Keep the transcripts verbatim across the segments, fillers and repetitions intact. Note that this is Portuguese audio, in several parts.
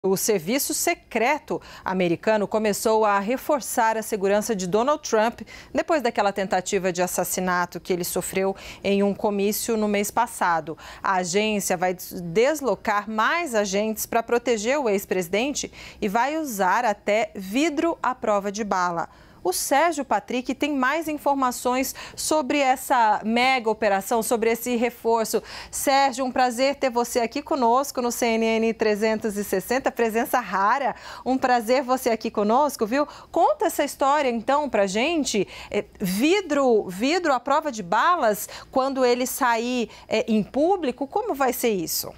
O serviço secreto americano começou a reforçar a segurança de Donald Trump depois daquela tentativa de assassinato que ele sofreu em um comício no mês passado. A agência vai deslocar mais agentes para proteger o ex-presidente e vai usar até vidro à prova de bala. O Sérgio Patrick tem mais informações sobre essa mega operação, sobre esse reforço. Sérgio, um prazer ter você aqui conosco no C N N trezentos e sessenta, presença rara. Um prazer você aqui conosco, viu? Conta essa história então pra gente. É, vidro, vidro à prova de balas, quando ele sair é, em público, como vai ser isso?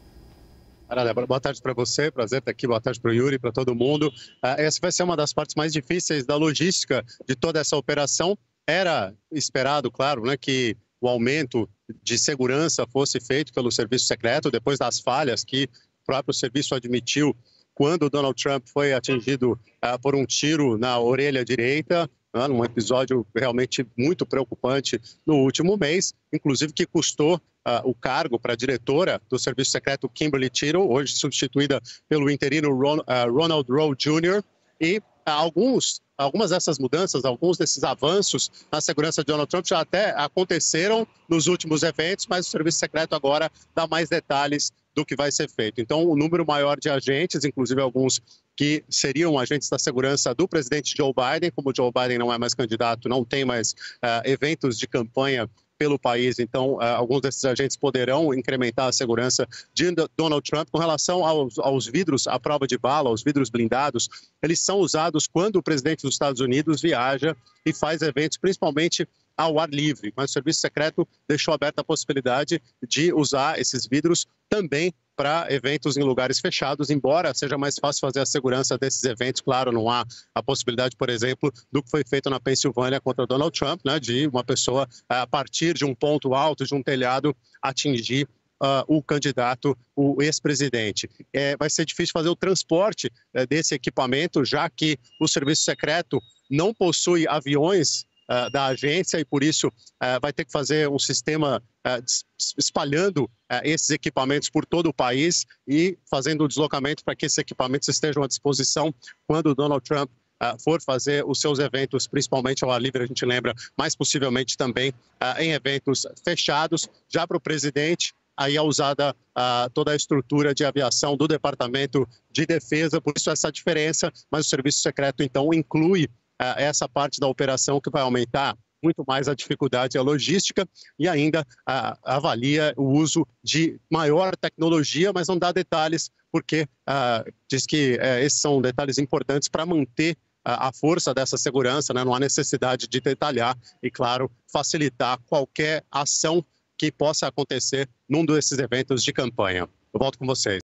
Boa tarde para você, prazer estar aqui, boa tarde para o Yuri, para todo mundo. Essa vai ser uma das partes mais difíceis da logística de toda essa operação. Era esperado, claro, né, que o aumento de segurança fosse feito pelo serviço secreto, depois das falhas que o próprio serviço admitiu quando o Donald Trump foi atingido uh, por um tiro na orelha direita, né, num episódio realmente muito preocupante no último mês, inclusive que custou Uh, o cargo para a diretora do Serviço Secreto Kimberly Tittle, hoje substituída pelo interino Ron, uh, Ronald Rowe Júnior E uh, alguns, algumas dessas mudanças, alguns desses avanços na segurança de Donald Trump já até aconteceram nos últimos eventos, mas o Serviço Secreto agora dá mais detalhes do que vai ser feito. Então, o número maior de agentes, inclusive alguns que seriam agentes da segurança do presidente Joe Biden, como o Joe Biden não é mais candidato, não tem mais uh, eventos de campanha pelo país, então uh, alguns desses agentes poderão incrementar a segurança de Donald Trump. Com relação aos, aos vidros à prova de bala, aos vidros blindados, eles são usados quando o presidente dos Estados Unidos viaja e faz eventos, principalmente ao ar livre, mas o Serviço Secreto deixou aberta a possibilidade de usar esses vidros também para eventos em lugares fechados, embora seja mais fácil fazer a segurança desses eventos. Claro, não há a possibilidade, por exemplo, do que foi feito na Pensilvânia contra Donald Trump, né, de uma pessoa, a partir de um ponto alto, de um telhado, atingir Uh, o candidato, o ex-presidente. É, vai ser difícil fazer o transporte uh, desse equipamento, já que o Serviço Secreto não possui aviões uh, da agência e, por isso, uh, vai ter que fazer um sistema uh, espalhando uh, esses equipamentos por todo o país e fazendo o deslocamento para que esses equipamentos estejam à disposição quando o Donald Trump Uh, for fazer os seus eventos, principalmente ao ar livre, a gente lembra, mas possivelmente também uh, em eventos fechados. Já para o presidente, aí é usada uh, toda a estrutura de aviação do Departamento de Defesa, por isso essa diferença, mas o Serviço Secreto, então, inclui uh, essa parte da operação que vai aumentar muito mais a dificuldade e a logística e ainda uh, avalia o uso de maior tecnologia, mas não dá detalhes, porque uh, diz que uh, esses são detalhes importantes para manter a força dessa segurança, né? Não há necessidade de detalhar e, claro, facilitar qualquer ação que possa acontecer num desses eventos de campanha. Eu volto com vocês.